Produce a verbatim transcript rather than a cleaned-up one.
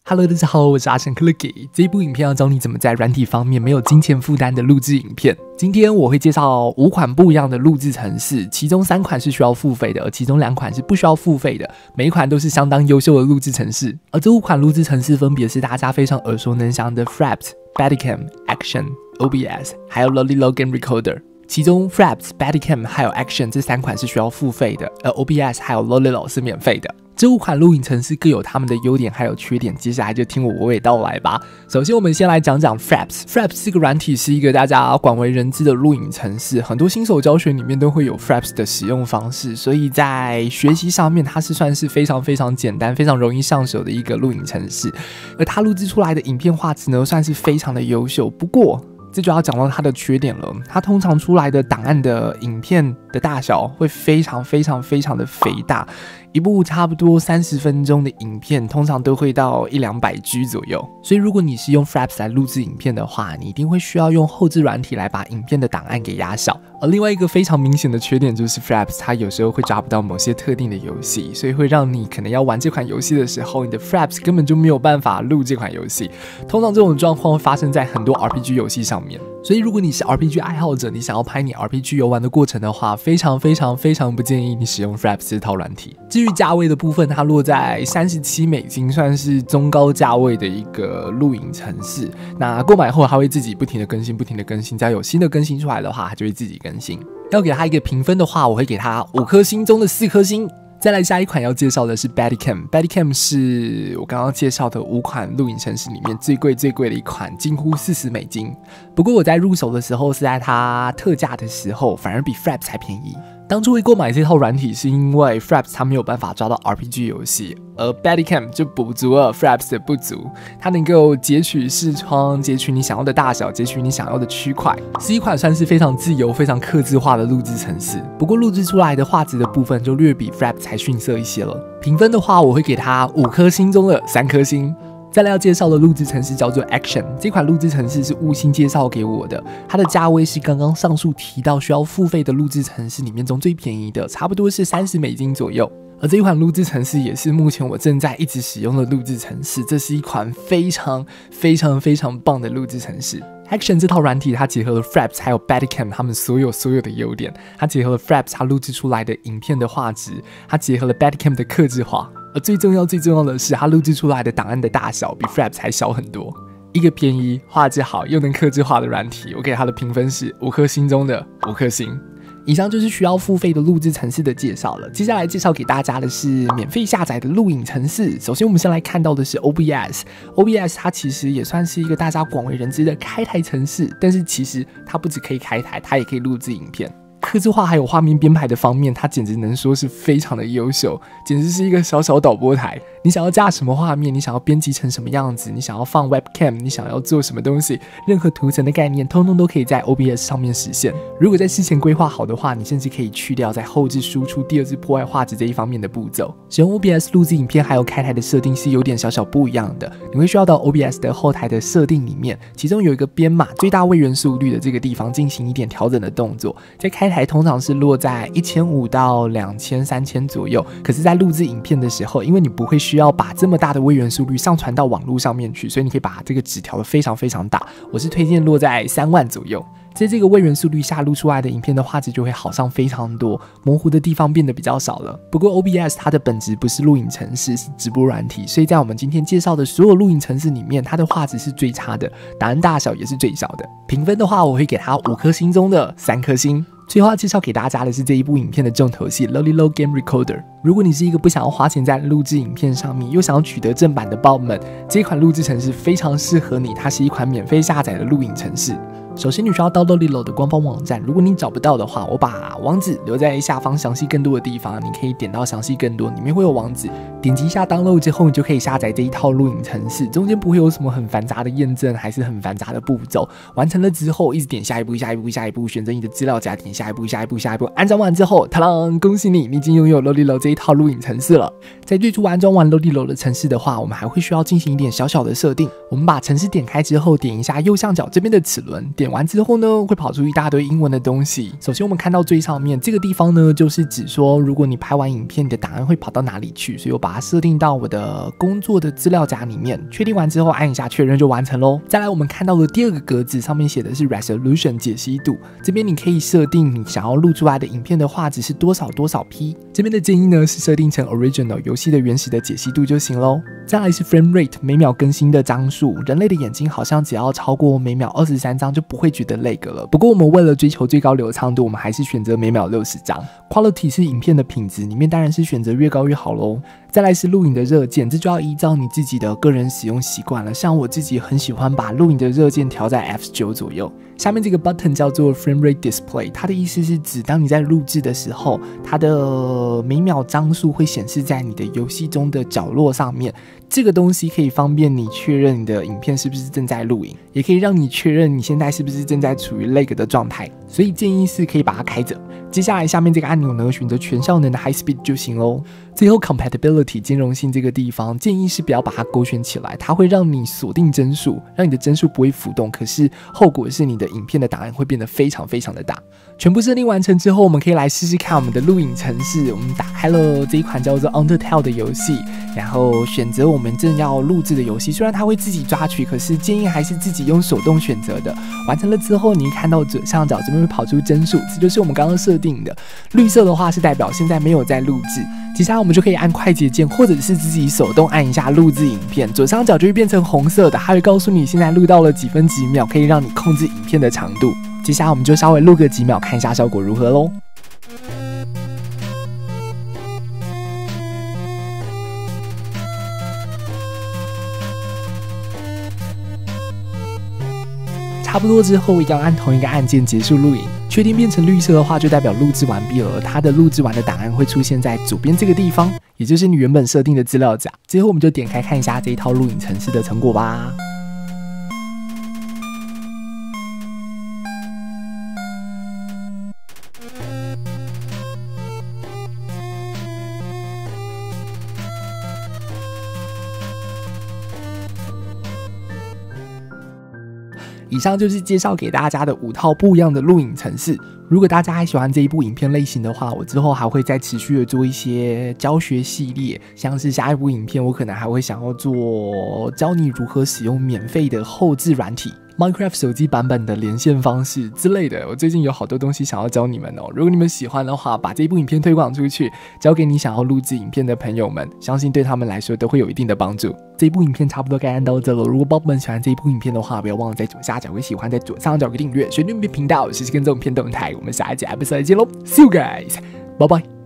Hello， 大家好，我是阿成克勒给。这一部影片要教你怎么在软体方面没有金钱负担的录制影片。今天我会介绍五款不一样的录制程式，其中三款是需要付费的，而其中两款是不需要付费的。每一款都是相当优秀的录制程式，而这五款录制程式分别是大家非常耳熟能详的 Fraps、Badicam、Action、O B S， 还有 Lolilo Game Recorder。其中 Fraps、Badicam 还有 Action 这三款是需要付费的，而 O B S 还有 Lolilo 是免费的。这五款录影程式各有他们的优点还有缺点，接下来就听我娓娓道来吧。首先我们先来讲讲 Fraps。Fraps 这个软体是一个大家广为人知的录影程式，很多新手教学里面都会有 Fraps 的使用方式，所以在学习上面它是算是非常非常简单、非常容易上手的一个录影程式。而它录制出来的影片画质呢，算是非常的优秀。不过这就要讲到它的缺点了，它通常出来的档案的影片的大小会非常非常非常的肥大，一部差不多三十分钟的影片通常都会到一两百 G 左右，所以如果你是用 Fraps 来录制影片的话，你一定会需要用后置软体来把影片的档案给压小。而另外一个非常明显的缺点就是 Fraps 它有时候会抓不到某些特定的游戏，所以会让你可能要玩这款游戏的时候，你的 Fraps 根本就没有办法录这款游戏。通常这种状况会发生在很多 R P G 游戏上面，所以如果你是 R P G 爱好者，你想要拍你 R P G 游玩的过程的话，非常非常非常不建议你使用 Fraps 这套软体。至于价位的部分，它落在三十七美金，算是中高价位的一个录影程式。那购买后它会自己不停的更新，不停的更新，只要有新的更新出来的话，它就会自己更新。要给它一个评分的话，我会给它五颗星中的四颗星。再来下一款要介绍的是 Badicam。Badicam 是我刚刚介绍的五款录影程式里面最贵最贵的一款，近乎四十美金。不过我在入手的时候是在它特价的时候，反而比 Fraps 还便宜。当初会购买这套软体是因为 Fraps 它没有办法抓到 R P G 游戏，而 Badicam 就补足了 Fraps 的不足，它能够截取视窗，截取你想要的大小，截取你想要的区块，是一款算是非常自由、非常客制化的录制程式。不过录制出来的画质的部分就略比 Fraps 还逊色一些了。评分的话，我会给它五颗星中的三颗星。再来要介绍的录制程式叫做 Action， 这款录制程式是悟星介绍给我的，它的价位是刚刚上述提到需要付费的录制程式里面中最便宜的，差不多是三十美金左右。而这一款录制程式也是目前我正在一直使用的录制程式，这是一款非常非常非常棒的录制程式。Action 这套软体它结合了 Fraps 还有 Badicam 他们所有所有的优点，它结合了 Fraps 它录制出来的影片的画质，它结合了 Badicam 的客制化，而最重要最重要的是它录制出来的档案的大小比 Fraps 还小很多。一个便宜、画质好又能客制化的软体，我给它的评分是五颗星中的五颗星。以上就是需要付费的录制程式的介绍了。接下来介绍给大家的是免费下载的录影程式。首先我们先来看到的是 O B S。O B S 它其实也算是一个大家广为人知的开台程式，但是其实它不只可以开台，它也可以录制影片。客制化还有画面编排的方面，它简直能说是非常的优秀，简直是一个小小导播台。你想要架什么画面，你想要编辑成什么样子，你想要放 webcam， 你想要做什么东西，任何图层的概念通通都可以在 O B S 上面实现。如果在事前规划好的话，你甚至可以去掉在后置输出第二次破坏画质这一方面的步骤。使用 O B S 录制影片还有开台的设定是有点小小不一样的，你会需要到 O B S 的后台的设定里面，其中有一个编码最大位元速率的这个地方进行一点调整的动作。在开台通常是落在一千五到两千、三千左右，可是在录制影片的时候，因为你不会需要把这么大的位元速率上传到网络上面去，所以你可以把这个值调得非常非常大，我是推荐落在三万左右。在这个位元速率下录出来的影片的画质就会好上非常多，模糊的地方变得比较少了。不过 O B S 它的本质不是录影程式，是直播软体，所以在我们今天介绍的所有录影程式里面，它的画质是最差的，档案大小也是最小的。评分的话，我会给它五颗星中的三颗星。最后要介绍给大家的是这一部影片的重头戏 Lolilo Game Recorder。如果你是一个不想要花钱在录制影片上面，又想要取得正版的爆们，这款录制程式非常适合你，它是一款免费下载的录影程式。首先你需要到 Lolilo 的官方网站，如果你找不到的话，我把网址留在下方详细更多的地方，你可以点到详细更多，里面会有网址，点击一下 download 之后，你就可以下载这一套录影程式，中间不会有什么很繁杂的验证，还是很繁杂的步骤。完成了之后，一直点下一步、下一步、下一步，选择你的资料夹，点下一步、下一步、下一步，安装完之后，啪啷，恭喜你，你已经拥有 Lolilo 这一套录影程式了。在最初安装完 Lolilo 的程式的话，我们还会需要进行一点小小的设定。我们把程式点开之后，点一下右上角这边的齿轮，点完之后呢，会跑出一大堆英文的东西。首先我们看到最上面这个地方呢，就是指说如果你拍完影片，你的档案会跑到哪里去，所以我把把它设定到我的工作的资料夹里面，确定完之后按一下确认就完成咯。再来我们看到的第二个格子上面写的是 resolution 解析度，这边你可以设定你想要录出来的影片的画质是多少多少 P， 这边的建议呢是设定成 original 游戏的原始的解析度就行咯。再来是 frame rate 每秒更新的张数，人类的眼睛好像只要超过每秒二十三张就不会觉得 lag 了，不过我们为了追求最高流畅度，我们还是选择每秒六十张。 quality 是影片的品质，里面当然是选择越高越好咯。再来是录影的热键，这就要依照你自己的个人使用习惯了，像我自己很喜欢把录影的热键调在 F 九 左右。下面这个 button 叫做 frame rate display， 它的意思是指当你在录制的时候，它的每秒张数会显示在你的游戏中的角落上面，这个东西可以方便你确认你的影片是不是正在录影，也可以让你确认你现在是不是正在处于 lag 的状态，所以建议是可以把它开着。接下来下面这个按钮呢，选择全效能的 High Speed 就行咯。最后 Compatibility 兼容性这个地方，建议是不要把它勾选起来，它会让你锁定帧数，让你的帧数不会浮动，可是后果是你的影片的档案会变得非常非常的大。全部设定完成之后，我们可以来试试看我们的录影程式。我们打开了这一款叫做 Undertale 的游戏，然后选择我们正要录制的游戏，虽然它会自己抓取，可是建议还是自己用手动选择的。完成了之后，你看到左上角这边会跑出帧数，这就是我们刚刚设定的。绿色的话是代表现在没有在录制。接下来我们就可以按快捷键，或者是自己手动按一下录制影片，左上角就会变成红色的，它会告诉你现在录到了几分几秒，可以让你控制影片的长度。接下来我们就稍微录个几秒，看一下效果如何咯。差不多之后，一样按同一个按键结束录影。确定变成绿色的话，就代表录制完毕了。它的录制完的档案会出现在左边这个地方，也就是你原本设定的资料夹。最后我们就点开看一下这一套录影程式的成果吧。以上就是介绍给大家的五套不一样的录影程式。如果大家还喜欢这一部影片类型的话，我之后还会再持续的做一些教学系列，像是下一部影片我可能还会想要做教你如何使用免费的后置软体。Minecraft 手机版本的连线方式之类的，我最近有好多东西想要教你们哦。如果你们喜欢的话，把这部影片推广出去，交给你想要录制影片的朋友们，相信对他们来说都会有一定的帮助。这部影片差不多该按到这了。如果宝宝们喜欢这一部影片的话，不要忘了在左下角给喜欢，在左上角给订阅，随便频道，实时跟踪影片动态。我们下一集 episode 再见喽 ，See you guys，拜拜。